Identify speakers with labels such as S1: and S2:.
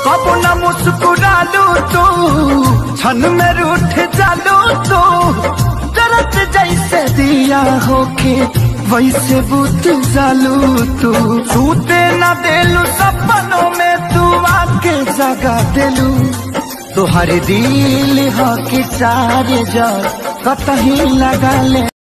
S1: अब न मुस्कुरालू तू, क्षण में रूठ जालू तू, जरत जैसे दिया होके वैसे बुझ जालू तू। सूते न देलू सपनों में तू आके जगा देलू। तुहरे दिल हो कि चार जग कतही लगा ले।